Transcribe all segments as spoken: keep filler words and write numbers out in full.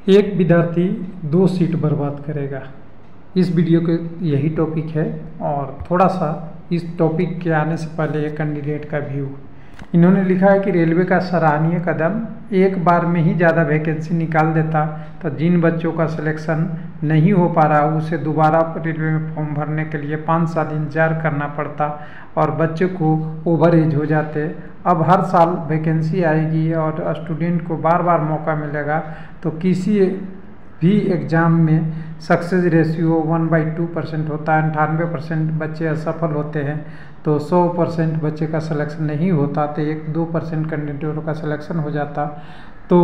एक विद्यार्थी दो सीट बर्बाद करेगा। इस वीडियो के यही टॉपिक है और थोड़ा सा इस टॉपिक के आने से पहले एक कैंडिडेट का व्यू। इन्होंने लिखा है कि रेलवे का सराहनीय कदम, एक बार में ही ज़्यादा वैकेंसी निकाल देता तो जिन बच्चों का सिलेक्शन नहीं हो पा रहा उसे दोबारा रेलवे में फॉर्म भरने के लिए पाँच साल इंतजार करना पड़ता और बच्चे को ओवर एज हो जाते। अब हर साल वैकेंसी आएगी और स्टूडेंट को बार बार मौका मिलेगा, तो किसी भी एग्ज़ाम में success ratio one by two percent होता है। अंठानवे परसेंट बच्चे असफल होते हैं, तो सौ परसेंट बच्चे का सिलेक्शन नहीं होता, तो एक दो परसेंट कैंडिडेटों का सिलेक्शन हो जाता। तो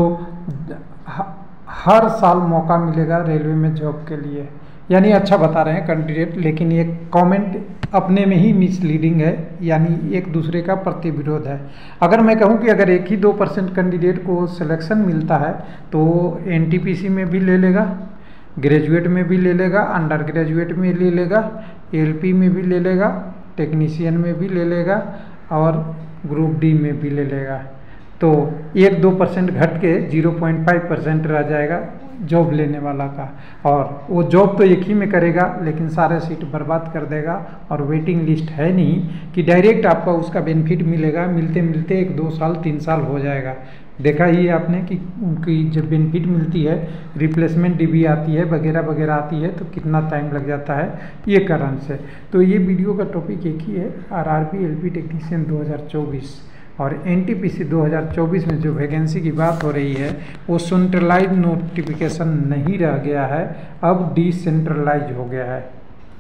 हर साल मौका मिलेगा रेलवे में जॉब के लिए, यानी अच्छा बता रहे हैं कैंडिडेट, लेकिन ये कमेंट अपने में ही मिसलीडिंग है, यानी एक दूसरे का प्रतिविरोध है। अगर मैं कहूँ कि अगर एक ही दो परसेंट कैंडिडेट को सिलेक्शन मिलता है तो एनटीपीसी में भी ले लेगा, ग्रेजुएट में भी ले लेगा, अंडर ग्रेजुएट में ले लेगा, एलपी में भी ले लेगा, टेक्नीशियन में भी ले लेगा और ग्रुप डी में भी ले लेगा। तो एक दो परसेंट घट के जीरो पॉइंट फाइव परसेंट रह जाएगा जॉब लेने वाला का, और वो जॉब तो एक ही में करेगा लेकिन सारे सीट बर्बाद कर देगा। और वेटिंग लिस्ट है नहीं कि डायरेक्ट आपका उसका बेनिफिट मिलेगा, मिलते मिलते एक दो साल तीन साल हो जाएगा। देखा ही आपने कि उनकी जब बेनिफिट मिलती है, रिप्लेसमेंट डीबी आती है, वगैरह वगैरह आती है, तो कितना टाइम लग जाता है ये कारण से। तो ये वीडियो का टॉपिक एक ही है, आरआरबी एलपी टेक्नीशियन दो हज़ार चौबीस और एनटीपीसी दो हज़ार चौबीस में जो वैकेंसी की बात हो रही है वो सेंट्रलाइज नोटिफिकेशन नहीं रह गया है, अब डिसेंट्रलाइज हो गया है।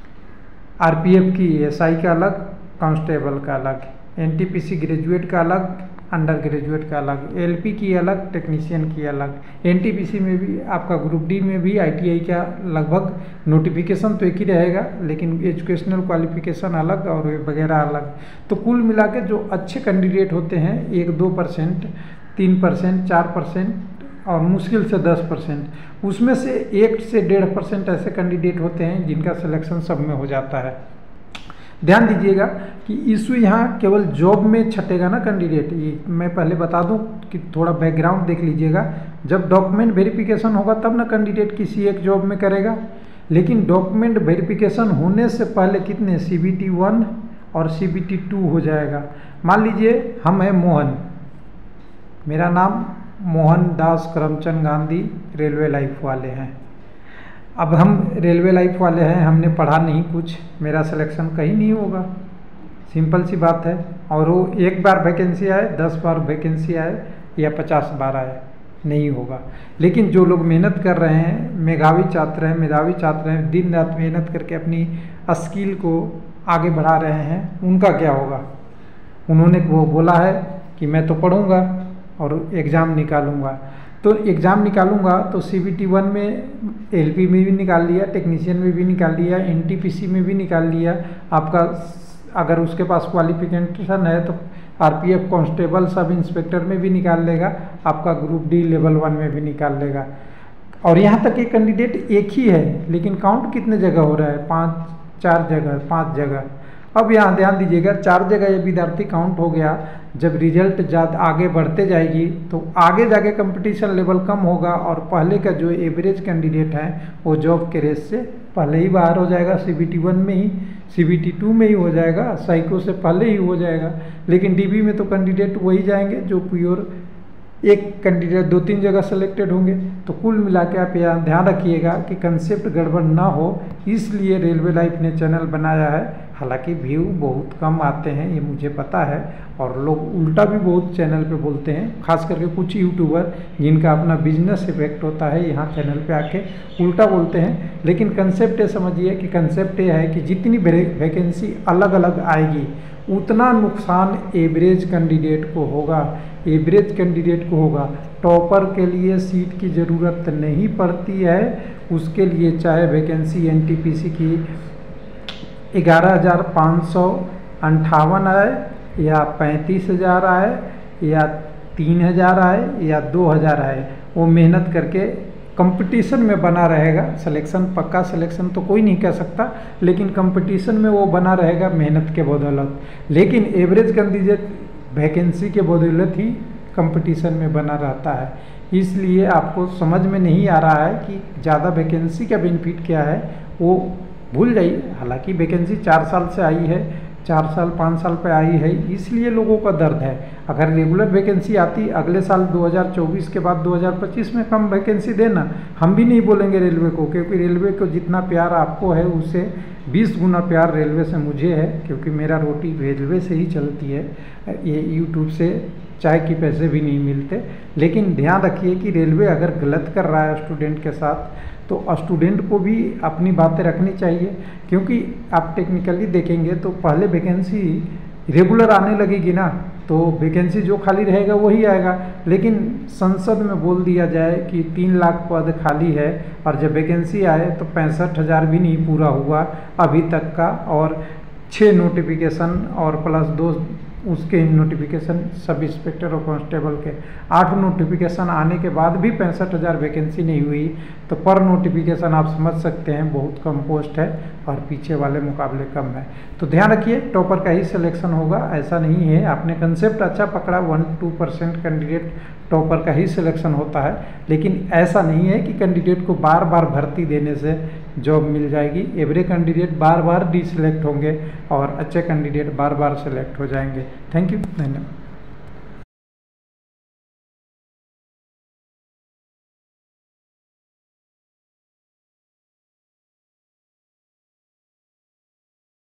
आरपीएफ की एसआई का अलग, कांस्टेबल का अलग, एनटीपीसी ग्रेजुएट का अलग, अंडर ग्रेजुएट का अलग, एलपी की अलग, टेक्नीशियन की अलग। एनटीपीसी में भी आपका ग्रुप डी में भी आईटीआई का लगभग नोटिफिकेशन तो एक ही रहेगा, लेकिन एजुकेशनल क्वालिफिकेशन अलग और वगैरह अलग। तो कुल मिला के जो अच्छे कैंडिडेट होते हैं, एक दो परसेंट, तीन परसेंट, चार परसेंट और मुश्किल से दस परसेंट, उसमें से एक से डेढ़ परसेंट ऐसे कैंडिडेट होते हैं जिनका सिलेक्शन सब में हो जाता है। ध्यान दीजिएगा कि इशू यहाँ केवल जॉब में छटेगा ना कैंडिडेट। ये मैं पहले बता दूं कि थोड़ा बैकग्राउंड देख लीजिएगा। जब डॉक्यूमेंट वेरिफिकेशन होगा तब ना कैंडिडेट किसी एक जॉब में करेगा, लेकिन डॉक्यूमेंट वेरिफिकेशन होने से पहले कितने सीबीटी वन और सीबीटी टू हो जाएगा। मान लीजिए हम हैं मोहन, मेरा नाम मोहन दास करमचंद गांधी, रेलवे लाइफ वाले हैं। अब हम रेलवे लाइफ वाले हैं, हमने पढ़ा नहीं कुछ, मेरा सिलेक्शन कहीं नहीं होगा, सिंपल सी बात है। और वो एक बार वैकेंसी आए, दस बार वैकेंसी आए या पचास बार आए, नहीं होगा। लेकिन जो लोग मेहनत कर रहे हैं, मेधावी छात्र हैं, मेधावी छात्र हैं, दिन रात मेहनत करके अपनी स्किल को आगे बढ़ा रहे हैं, उनका क्या होगा? उन्होंने वो बोला है कि मैं तो पढ़ूँगा और एग्ज़ाम निकालूंगा। तो एग्ज़ाम निकालूंगा तो सीबीटी वन में एलपी में भी निकाल लिया, टेक्नीशियन में भी निकाल लिया, एनटीपीसी में भी निकाल लिया। आपका अगर उसके पास क्वालिफिकेशन है तो आरपीएफ कांस्टेबल सब इंस्पेक्टर में भी निकाल लेगा, आपका ग्रुप डी लेवल वन में भी निकाल लेगा। और यहाँ तक एक कैंडिडेट एक ही है, लेकिन काउंट कितने जगह हो रहा है? पाँच, चार जगह, पाँच जगह। अब यहाँ ध्यान दीजिएगा, चार जगह ये विद्यार्थी काउंट हो गया। जब रिजल्ट ज़्यादा आगे बढ़ते जाएगी तो आगे जाके कंपटीशन लेवल कम होगा और पहले का जो एवरेज कैंडिडेट है वो जॉब के रेस से पहले ही बाहर हो जाएगा, सीबीटी वन में ही, सीबीटी टू में ही हो जाएगा, साइको से पहले ही हो जाएगा। लेकिन डीबी में तो कैंडिडेट वही जाएंगे जो प्योर एक कैंडिडेट दो तीन जगह सेलेक्टेड होंगे। तो कुल मिला के आप यहाँ ध्यान रखिएगा कि कंसेप्ट गड़बड़ ना हो, इसलिए रेलवे लाइफ ने चैनल बनाया है। हालांकि व्यू बहुत कम आते हैं, ये मुझे पता है, और लोग उल्टा भी बहुत चैनल पे बोलते हैं, खास करके कुछ यूट्यूबर जिनका अपना बिजनेस इफेक्ट होता है, यहाँ चैनल पे आके उल्टा बोलते हैं। लेकिन कंसेप्ट ये समझिए कि कंसेप्ट ये है कि जितनी वैकेंसी अलग अलग आएगी उतना नुकसान एवरेज कैंडिडेट को होगा, एवरेज कैंडिडेट को होगा। टॉपर के लिए सीट की ज़रूरत नहीं पड़ती है, उसके लिए चाहे वैकेंसी एनटीपीसी की ग्यारह हज़ार पाँच सौ अंठावन आए या पैंतीस हज़ार आए या तीन हज़ार आए या दो हज़ार आए, वो मेहनत करके कंपटीशन में बना रहेगा। सिलेक्शन पक्का सिलेक्शन तो कोई नहीं कह सकता, लेकिन कंपटीशन में वो बना रहेगा मेहनत के बदौलत। लेकिन एवरेज कैंडिडेट वैकेंसी के बदौलत ही कंपटीशन में बना रहता है। इसलिए आपको समझ में नहीं आ रहा है कि ज़्यादा वैकेंसी का बेनिफिट क्या है, वो भूल जाइए। हालांकि वैकेंसी चार साल से आई है, चार साल पाँच साल पे आई है, इसलिए लोगों का दर्द है। अगर रेगुलर वैकेंसी आती अगले साल दो हज़ार चौबीस के बाद दो हज़ार पच्चीस में कम वैकेंसी देना, हम भी नहीं बोलेंगे रेलवे को, क्योंकि रेलवे को जितना प्यार आपको है उससे बीस गुना प्यार रेलवे से मुझे है, क्योंकि मेरा रोटी रेलवे से ही चलती है। ये यूट्यूब से चाय के पैसे भी नहीं मिलते। लेकिन ध्यान रखिए कि रेलवे अगर गलत कर रहा है स्टूडेंट के साथ, तो स्टूडेंट को भी अपनी बातें रखनी चाहिए। क्योंकि आप टेक्निकली देखेंगे तो पहले वैकेंसी रेगुलर आने लगेगी ना, तो वैकेंसी जो खाली रहेगा वही आएगा। लेकिन संसद में बोल दिया जाए कि तीन लाख पद खाली है, और जब वैकेंसी आए तो पैंसठ हज़ार भी नहीं पूरा हुआ अभी तक का, और छः नोटिफिकेशन और प्लस दो उसके नोटिफिकेशन सब इंस्पेक्टर और कांस्टेबल के आठ नोटिफिकेशन आने के बाद भी पैंसठ हज़ार वैकेंसी नहीं हुई, तो पर नोटिफिकेशन आप समझ सकते हैं बहुत कम पोस्ट है और पीछे वाले मुकाबले कम है। तो ध्यान रखिए टॉपर का ही सिलेक्शन होगा, ऐसा नहीं है। आपने कंसेप्ट अच्छा पकड़ा, one two percent candidate topper का ही सिलेक्शन होता है, लेकिन ऐसा नहीं है कि कैंडिडेट को बार बार भर्ती देने से जॉब मिल जाएगी। एवरेज कैंडिडेट बार बार डी सिलेक्ट होंगे और अच्छे कैंडिडेट बार बार सिलेक्ट हो जाएंगे। थैंक यू, धन्यवाद।